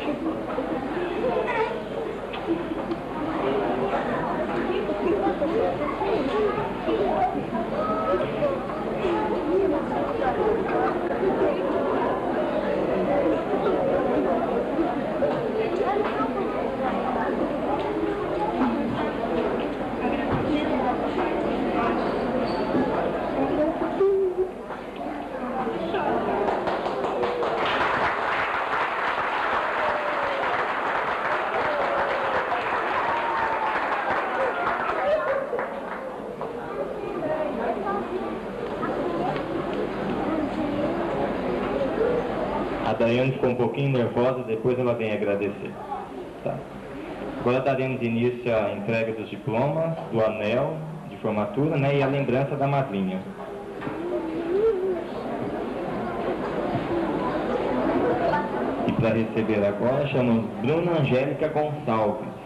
A Daiane ficou um pouquinho nervosa, depois ela vem agradecer. Tá. Agora daremos início à entrega dos diplomas, do anel de formatura, né, e a lembrança da madrinha. E para receber agora, chamamos Bruna Angélica Gonçalves.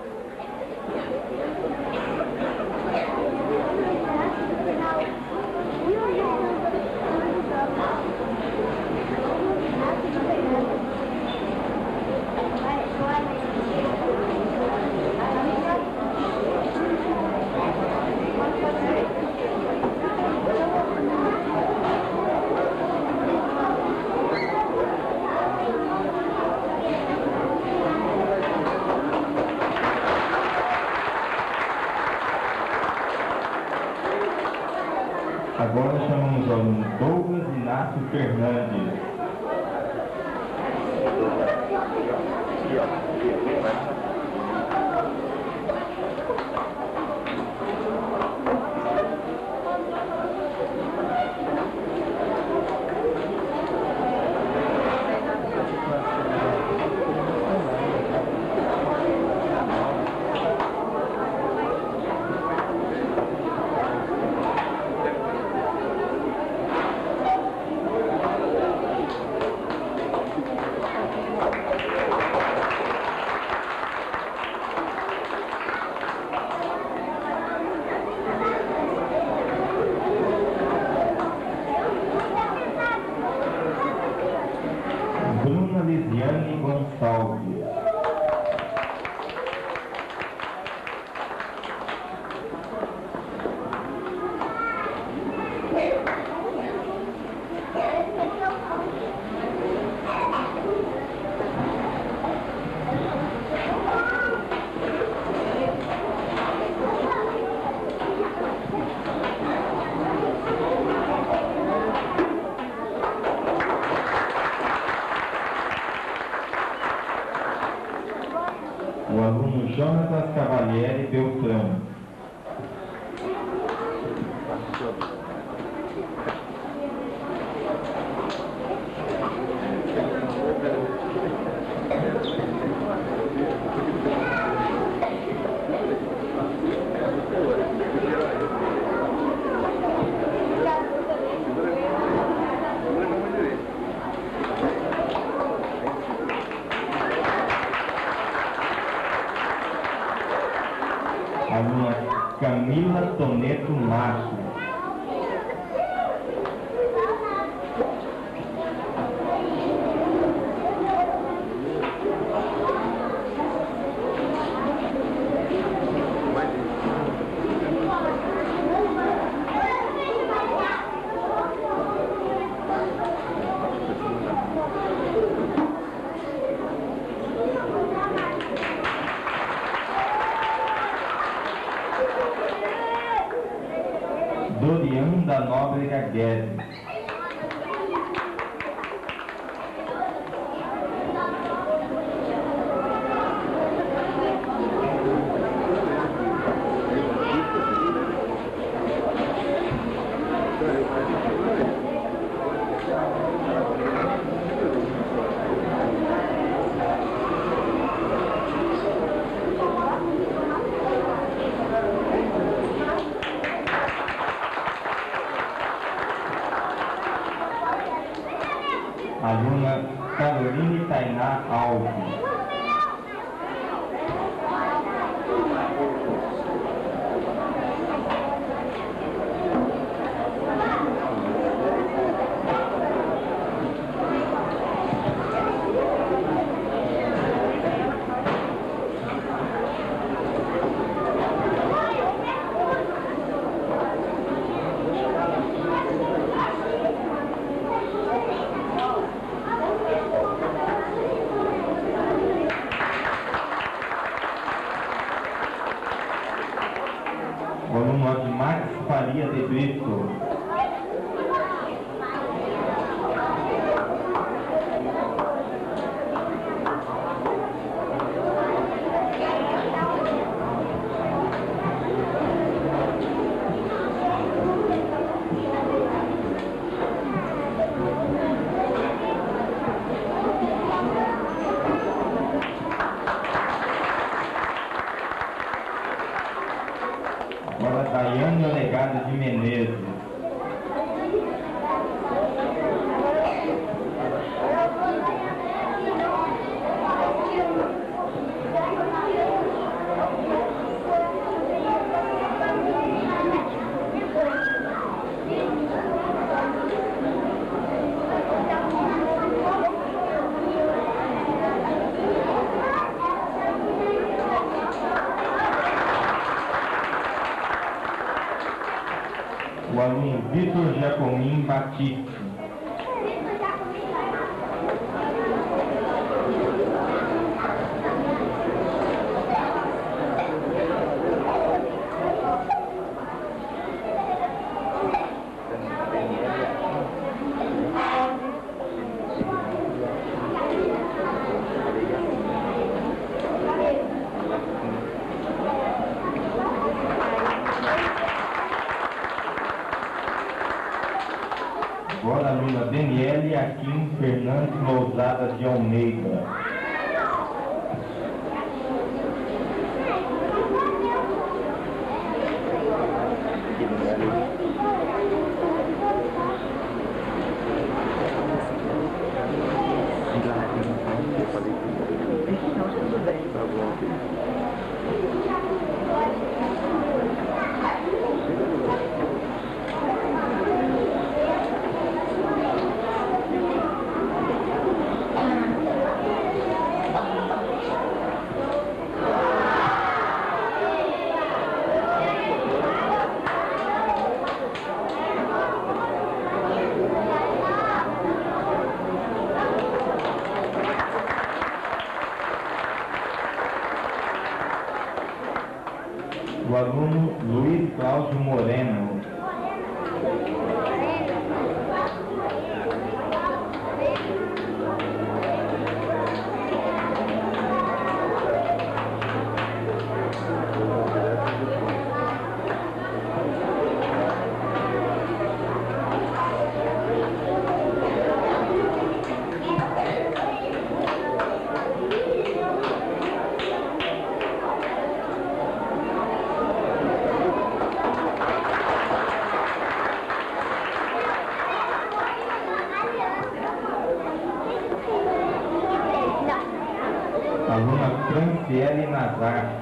Agora chamamos o aluno Douglas Inácio Fernandes. Bruna Lisiane Gonçalves. O aluno Jonatas Cavalieri Beltrão. Aluna Camila Toneto Márcio. Dorian da Nóbrega Guedes. Aluna Caroline Tainá Alves. Vitor Jacomim Batista. Agora a aluna Daniele Aquim Fernandes Lousada de Almeida. O aluno Luiz Cláudio Moreno. Aluna Franciele Nazar.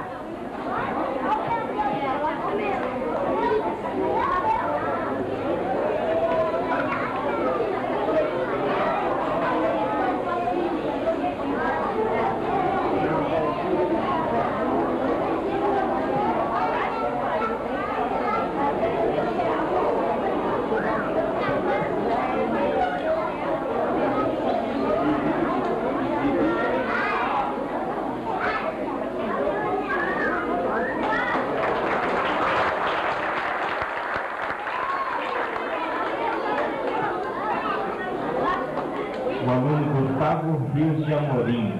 O aluno Gustavo Rios de Amorim.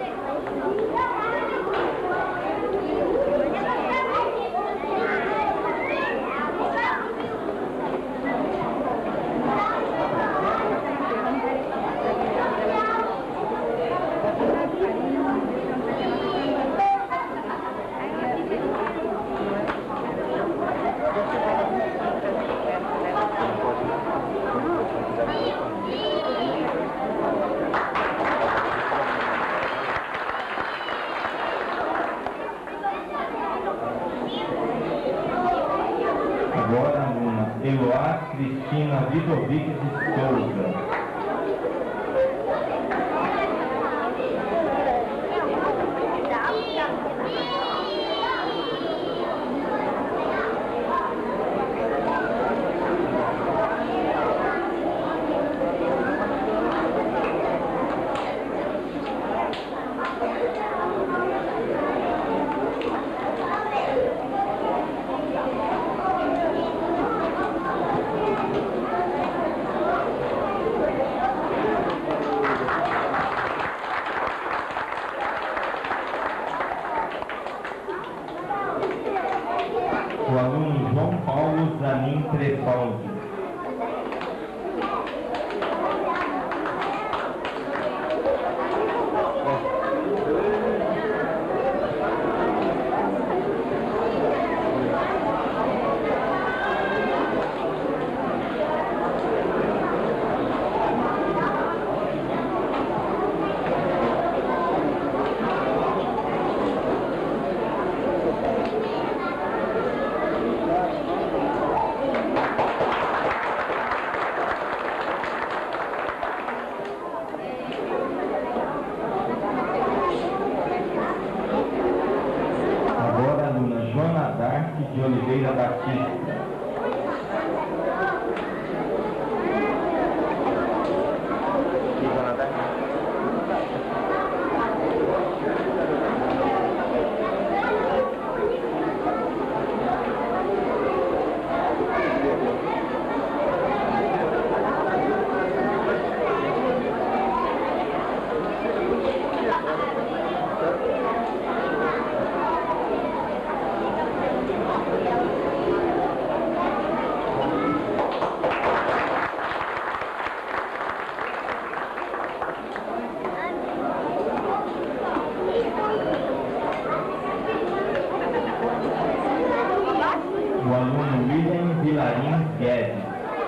Agora a aluna Eloá Cristina Vidovic de Souza. O aluno João Paulo Zanin Trepaldi. Joana Dark de Oliveira Batista. Guedes.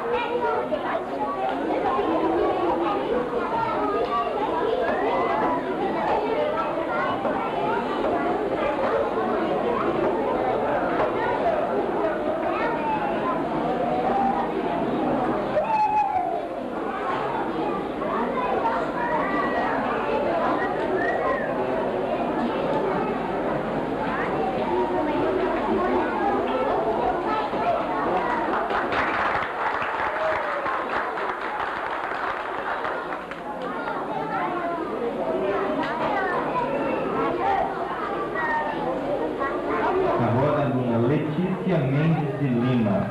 Agora a aluna Letícia Mendes de Lima.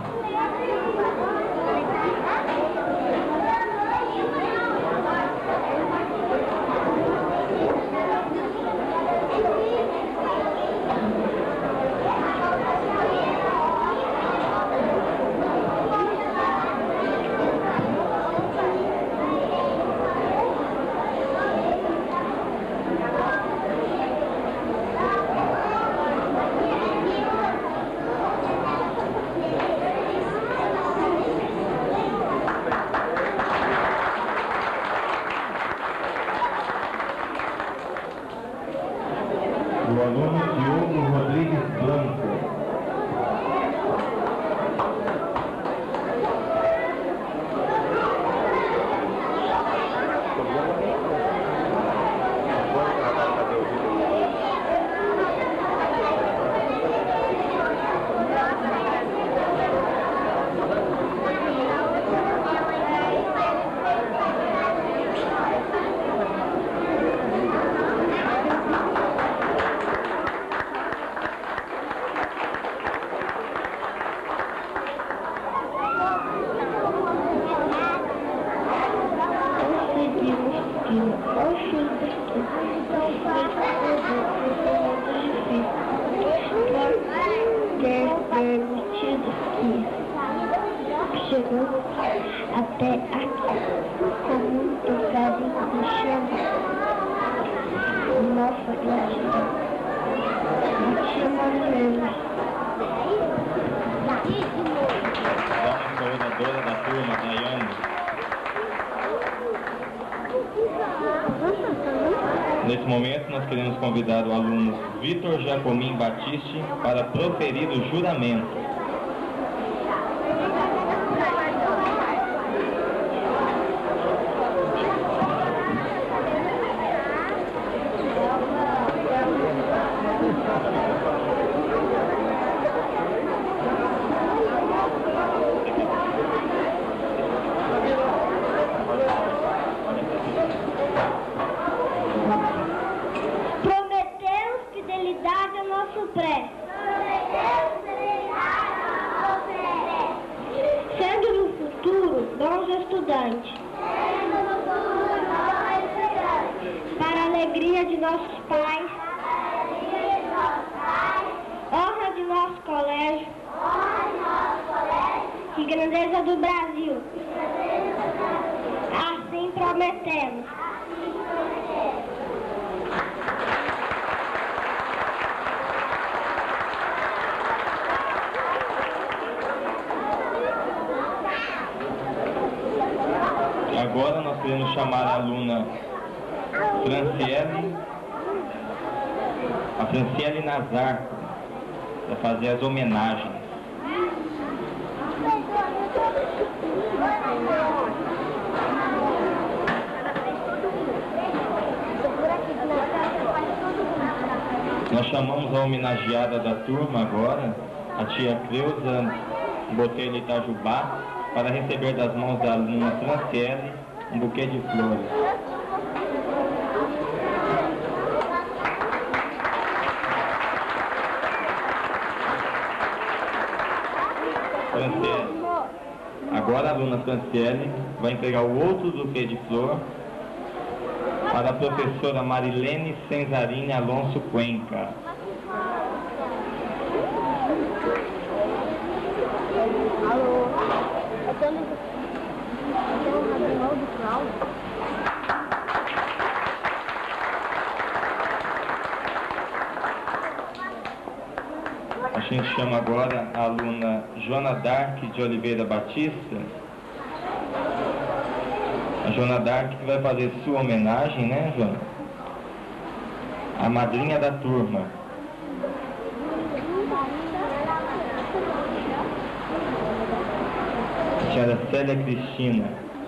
O aluno Diogo Rodrigues Blanco. Chegou até aqui com muito carinho e chama nossa gratidão. Chama mesmo. Vamos coordenadora da turma, Daiane. Nesse momento, nós queremos convidar o aluno Vitor Jacomim Batiste para proferir o juramento. Prometemos fidelidade ao nosso pré. Sendo no futuro bons estudantes. Para a alegria de nossos pais. Honra de nosso colégio. E grandeza do Brasil. Assim prometemos. Agora nós queremos chamar a aluna Franciele Nazar para fazer as homenagens. Nós chamamos a homenageada da turma agora, a tia Creuza Botelho Itajubá, para receber das mãos da aluna Franciele um buquê de flores. Franciele. Agora a aluna Franciele vai entregar o outro buquê de flor para a professora Marilene Senzarini Alonso Cuenca. Alô? Eu tô no manual do Cláudio. gente chama agora a aluna Joana Dark de Oliveira Batista. A Joana Dark que vai fazer sua homenagem, né, Joana? A madrinha da turma. A senhora Célia Cristina.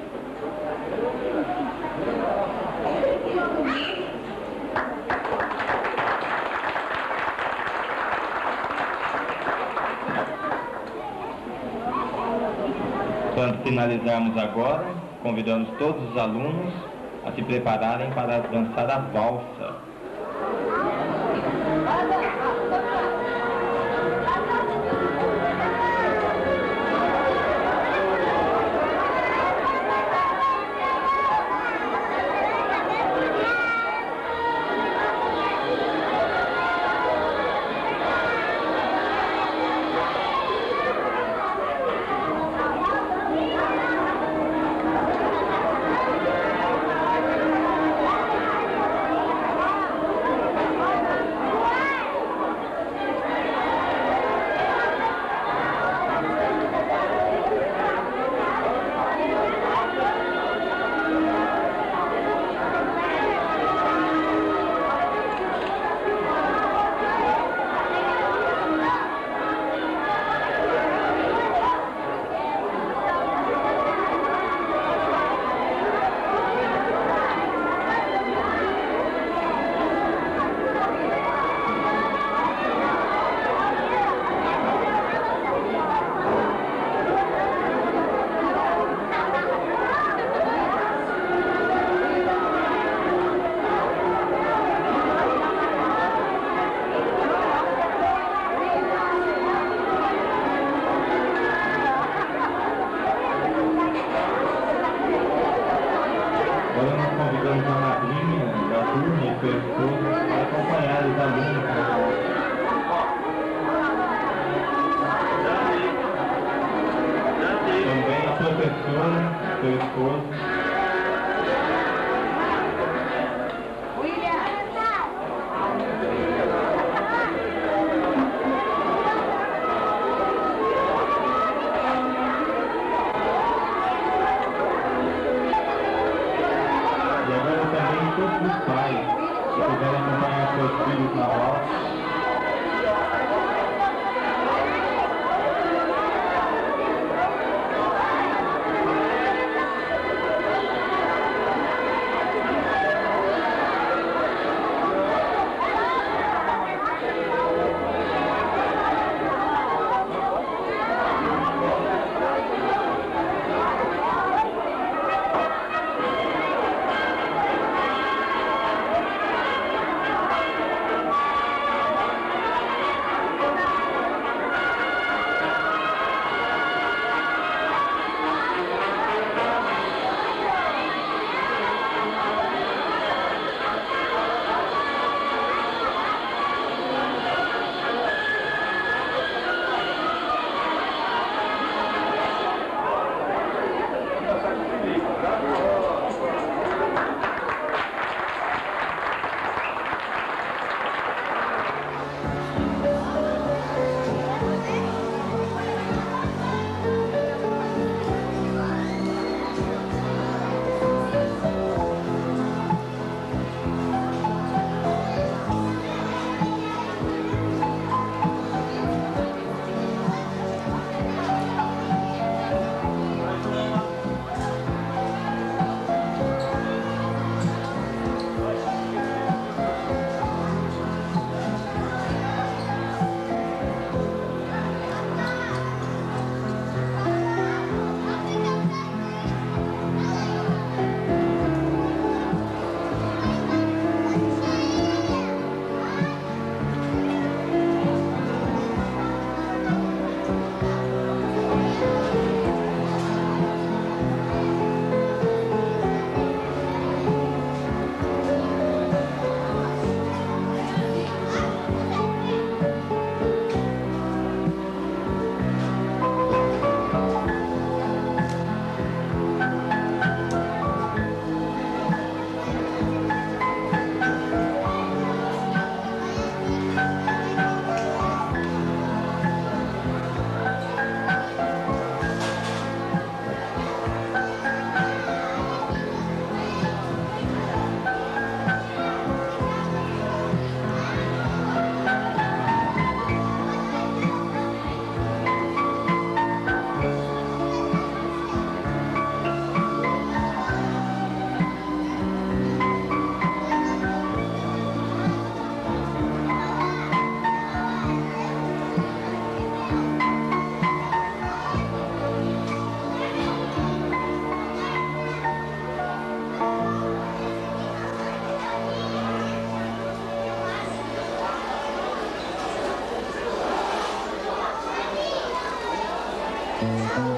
Quando finalizarmos agora, convidamos todos os alunos a se prepararem para dançar a valsa. Música